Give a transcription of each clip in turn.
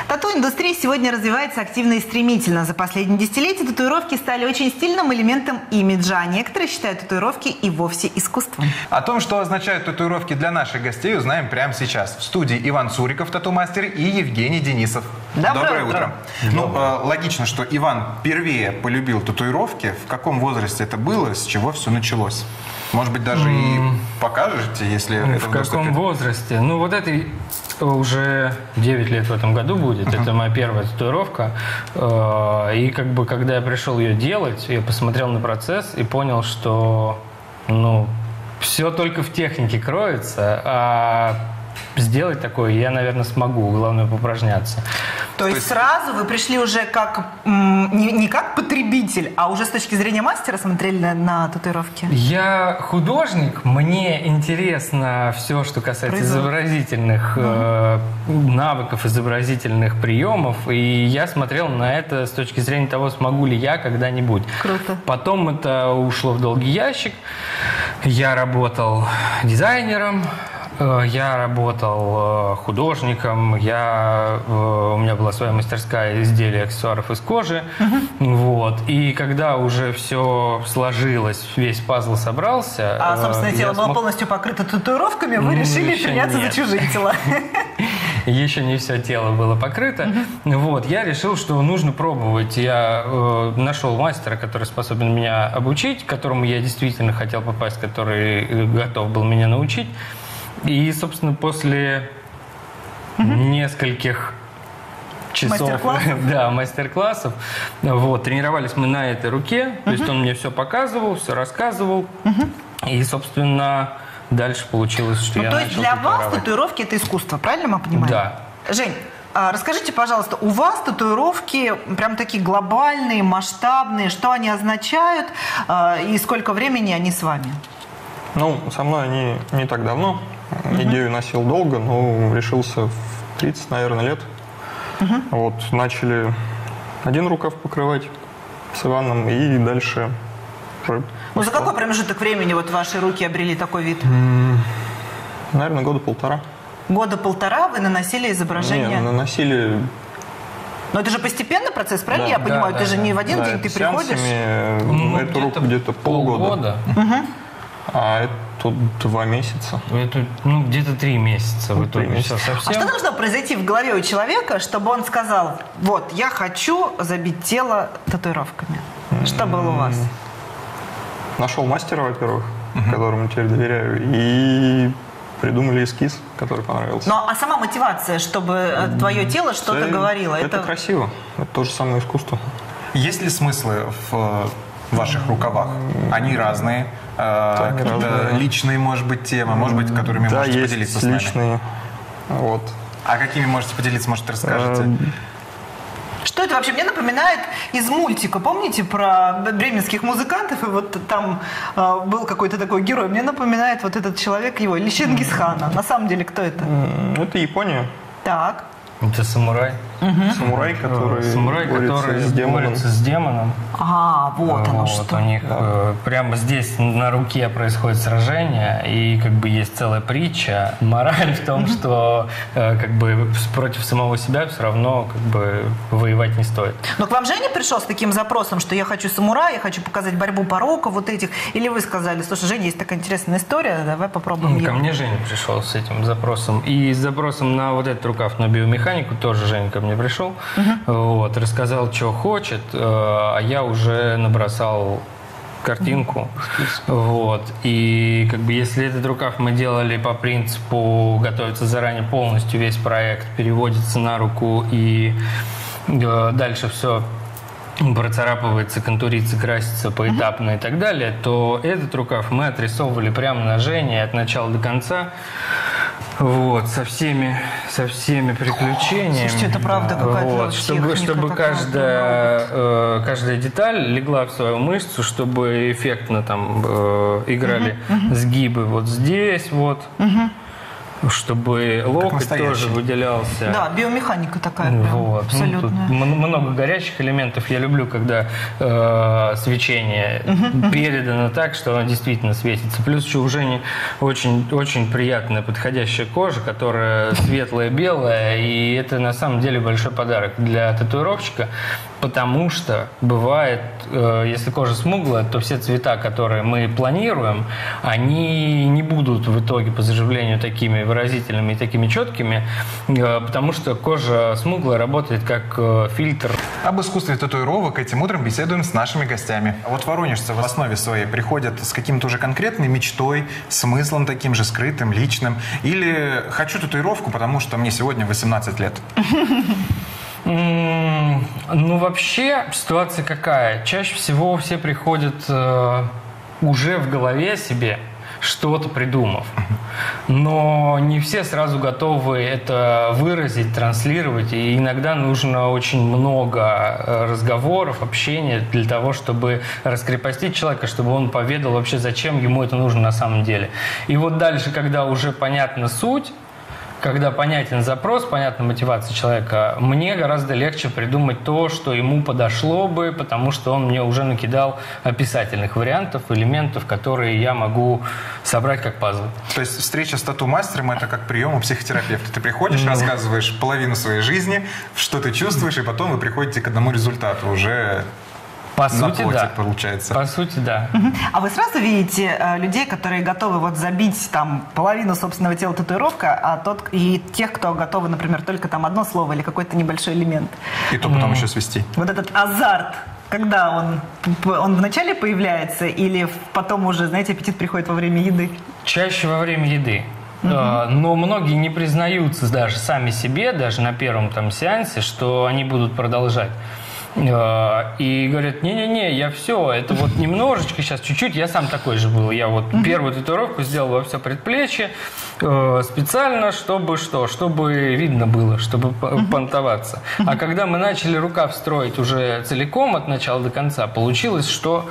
Тату-индустрия сегодня развивается активно и стремительно. За последние десятилетия татуировки стали очень стильным элементом имиджа. А некоторые считают татуировки и вовсе искусством. О том, что означают татуировки для наших гостей, узнаем прямо сейчас. В студии Иван Цуриков, тату-мастер, и Евгений Денисов. Доброе утро. Ну, логично, что Иван впервые полюбил татуировки. В каком возрасте это было, с чего все началось? Может быть, даже и покажете, если это в каком возрасте? Ну, вот это уже 9 лет в этом году будет. Это моя первая татуировка. И как бы, когда я пришел ее делать, я посмотрел на процесс и понял, что, ну, все только в технике кроется, а сделать такое я, наверное, смогу. Главное, поупражняться. То есть сразу вы пришли уже как не как потребитель, а уже с точки зрения мастера смотрели на татуировки? Я художник, мне интересно все, что касается изобразительных навыков, изобразительных приемов, и я смотрел на это с точки зрения того, смогу ли я когда-нибудь. Круто. Потом это ушло в долгий ящик. Я работал дизайнером. Я работал художником, у меня была своя мастерская изделий, аксессуаров из кожи. Вот. И когда уже все сложилось, весь пазл собрался... А, собственно, тело было полностью покрыто татуировками, вы решили приняться за чужие тела. Еще не все тело было покрыто. Вот. Я решил, что нужно пробовать. Я нашел мастера, который способен меня обучить, к которому я действительно хотел попасть, который готов был меня научить. И, собственно, после нескольких часов мастер-классов, вот, тренировались мы на этой руке, то есть он мне все показывал, все рассказывал, и, собственно, дальше получилось, что я начал татуировать. То есть для вас татуировки – это искусство, правильно мы понимаем? Да. Жень, расскажите, пожалуйста, у вас татуировки прям такие глобальные, масштабные, что они означают и сколько времени они с вами? Ну, со мной они не так давно. Идею носил долго, но решился в 30, наверное, лет. Вот, начали один рукав покрывать с Иваном, и дальше... Ну, за какой промежуток времени вот ваши руки обрели такой вид? Наверное, года полтора. Года полтора вы наносили изображение? Не, наносили... Но это же постепенный процесс, правильно я понимаю? Ты же не в один день ты приходишь? Эту руку где-то полгода. А это 2 месяца. Это, где-то 3 месяца в итоге. Совсем. А что должно произойти в голове у человека, чтобы он сказал, вот, я хочу забить тело татуировками? Что было у вас? Нашел мастера, во-первых, которому теперь доверяю, и придумали эскиз, который понравился. Ну, а сама мотивация, чтобы твое тело что-то говорило? Это красиво. Это то же самое искусство. Есть ли смыслы в ваших рукавах? Они разные. Какие-то личные, может быть, темы, может быть, которыми можете поделиться с нами? Личные. Вот. А какими можете поделиться, может, расскажете? Что это вообще? Мне напоминает из мультика. Помните про бременских музыкантов? И вот там был какой-то такой герой. Мне напоминает вот этот человек его, или Чингисхана. На самом деле, кто это? Это Япония. Так. Это самурай. Самурай, который борется с демоном. А, вот оно что. У них прямо здесь на руке происходит сражение, и как бы есть целая притча. Мораль в том, что как бы против самого себя все равно как бы воевать не стоит. Но к вам Женя пришел с таким запросом, что я хочу самурая, я хочу показать борьбу пороков вот этих, или вы сказали, слушай, Женя, есть такая интересная история, давай попробуем. Ко мне Женя пришел с этим запросом. И с запросом на вот этот рукав, на биомеханику, тоже Женя ко мне пришел. Вот, рассказал, что хочет, а я уже набросал картинку. Вот. И как бы если этот рукав мы делали по принципу готовиться заранее полностью, весь проект переводится на руку, и дальше все процарапывается, контурится, красится поэтапно и так далее, то этот рукав мы отрисовывали прямо на Жене от начала до конца. Вот, со всеми приключениями. Слушайте, это правда какая-то вот, чтобы каждая деталь легла в свою мышцу, чтобы эффектно там играли сгибы вот здесь вот. чтобы локоть настоящий. тоже выделялся. Да, биомеханика такая прям, Вот. абсолютно. Тут много горячих элементов. Я люблю, когда свечение передано так, что оно действительно светится. Плюс еще у Жени очень приятная подходящая кожа, которая светлая, белая. И это на самом деле большой подарок для татуировщика, потому что бывает, если кожа смуглая, то все цвета, которые мы планируем, они не будут в итоге по заживлению такими выразительными и такими четкими, потому что кожа смуглая работает как фильтр. Об искусстве татуировок этим утром беседуем с нашими гостями. А вот воронежцы в основе своей приходят с каким-то уже конкретной мечтой, смыслом таким же скрытым, личным. Или хочу татуировку, потому что мне сегодня 18 лет. Ну, вообще, ситуация какая? Чаще всего все приходят уже в голове себе, что-то придумав. Но не все сразу готовы это выразить, транслировать. И иногда нужно очень много разговоров, общения для того, чтобы раскрепостить человека, чтобы он поведал вообще, зачем ему это нужно на самом деле. И вот дальше, когда уже понятна суть, когда понятен запрос, понятна мотивация человека, мне гораздо легче придумать то, что ему подошло бы, потому что он мне уже накидал описательных вариантов, элементов, которые я могу собрать как пазл. То есть встреча с тату-мастером – это как прием у психотерапевта. Ты приходишь, рассказываешь половину своей жизни, что ты чувствуешь, и потом вы приходите к одному результату уже По на сути, плоти, да. получается. По сути, да. А вы сразу видите людей, которые готовы вот забить там половину собственного тела татуировка, и тех, кто готовы, например, только там одно слово или какой-то небольшой элемент? И то потом еще свести. Вот этот азарт, когда он вначале появляется или потом уже, знаете, аппетит приходит во время еды? Чаще во время еды. Но многие не признаются даже сами себе, даже на первом там сеансе, что они будут продолжать. И говорят, не-не-не, я все, это вот немножечко, сейчас чуть-чуть, я сам такой же был. Я вот первую татуировку сделал во все предплечье специально, чтобы видно было, чтобы понтоваться. А когда мы начали рукав строить уже целиком от начала до конца, получилось, что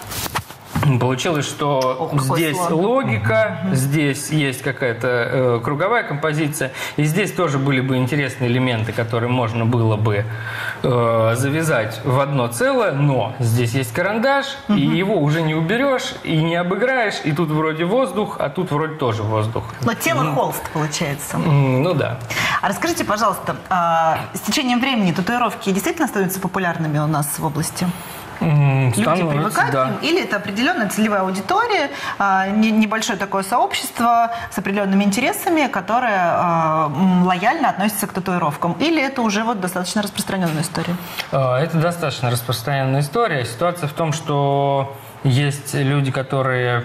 здесь логика, здесь есть какая-то круговая композиция, и здесь тоже были бы интересные элементы, которые можно было бы завязать в одно целое, но здесь есть карандаш, и его уже не уберешь, и не обыграешь, и тут вроде воздух, а тут вроде тоже воздух. Но тело холст, получается. Ну да. А расскажите, пожалуйста, с течением времени татуировки действительно становятся популярными у нас в области? Люди привыкают к ним? Или это определенная целевая аудитория, небольшое такое сообщество с определенными интересами, которое лояльно относится к татуировкам? Или это уже вот достаточно распространенная история? Это достаточно распространенная история. Ситуация в том, что есть люди, которые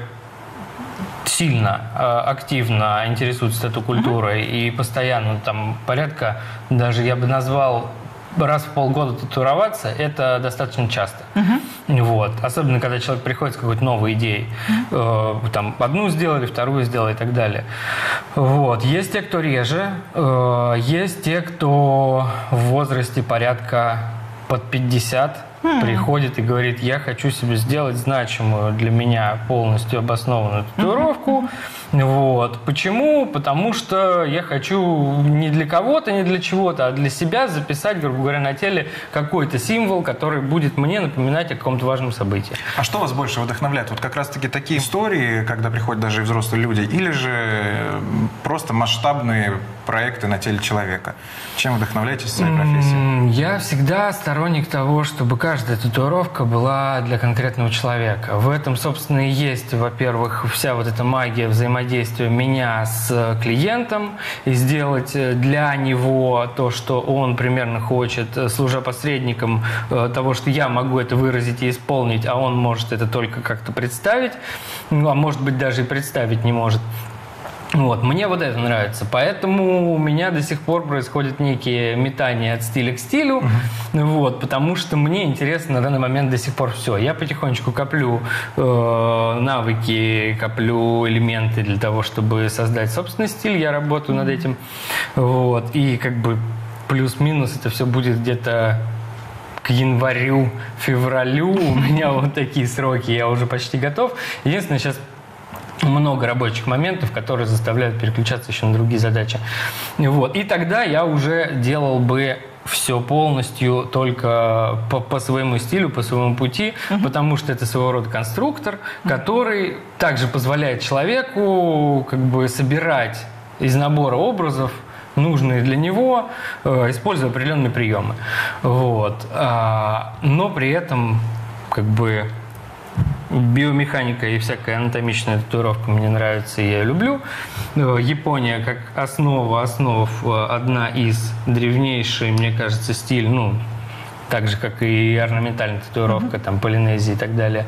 сильно, активно интересуются тату-культурой и постоянно там порядка, даже я бы назвал, раз в полгода татуироваться, это достаточно часто. Вот. Особенно, когда человек приходит с какой-то новой идеей. Там одну сделали, вторую сделали и так далее. Вот. Есть те, кто реже, есть те, кто в возрасте порядка под 50 приходит и говорит, я хочу себе сделать значимую для меня полностью обоснованную татуировку. Вот. Почему? Потому что я хочу не для кого-то, не для чего-то, а для себя записать, грубо говоря, на теле какой-то символ, который будет мне напоминать о каком-то важном событии. А что вас больше вдохновляет? Вот как раз-таки такие истории, когда приходят даже и взрослые люди, или же просто масштабные проекты на теле человека? Чем вдохновляетесь в своей профессии? Я всегда сторонник того, чтобы каждая татуировка была для конкретного человека. В этом, собственно, и есть, во-первых, вся вот эта магия взаимодействия меня с клиентом и сделать для него то, что он примерно хочет, служа посредником того, что я могу это выразить и исполнить, а он может это только как-то представить, ну, а может быть даже и представить не может. Вот, мне вот это нравится. Поэтому у меня до сих пор происходят некие метания от стиля к стилю. Вот, потому что мне интересно на данный момент до сих пор все. Я потихонечку коплю навыки, коплю элементы для того, чтобы создать собственный стиль. Я работаю над этим. Вот, и как бы плюс-минус это все будет где-то к январю-февралю. У меня вот такие сроки. Я уже почти готов. Единственное, сейчас много рабочих моментов, которые заставляют переключаться еще на другие задачи. Вот. И тогда я уже делал бы все полностью только по своему стилю, по своему пути, потому что это своего рода конструктор, который также позволяет человеку как бы собирать из набора образов нужные для него, используя определенные приемы. Вот. Но при этом как бы биомеханика и всякая анатомичная татуировка мне нравится, и я ее люблю. Япония как основа основ, одна из древнейших, мне кажется, стиль, ну, так же, как и орнаментальная татуировка, там, Полинезии и так далее,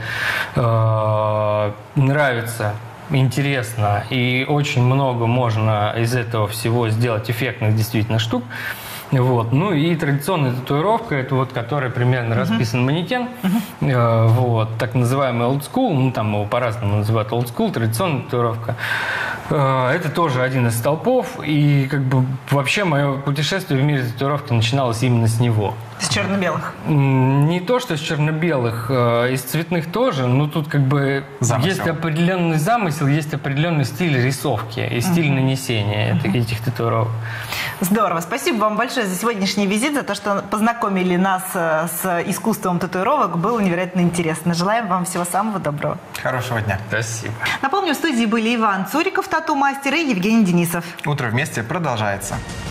нравится, интересно, и очень много можно из этого всего сделать эффектных действительно штук. Вот. Ну и традиционная татуировка, это вот, которая примерно расписан манекен, вот, так называемый old school, ну там его по-разному называют old school, традиционная татуировка. Это тоже один из столпов, и как бы вообще мое путешествие в мире татуировки начиналось именно с него. С черно-белых? Не то, что с черно-белых, из цветных тоже, но тут как бы Замысел. есть определенный замысел, есть определенный стиль рисовки и стиль нанесения этих татуировок. Здорово. Спасибо вам большое за сегодняшний визит, за то, что познакомили нас с искусством татуировок. Было невероятно интересно. Желаем вам всего самого доброго. Хорошего дня. Спасибо. Напомню, в студии были Иван Цуриков, тату-мастер, и Евгений Денисов. Утро вместе продолжается.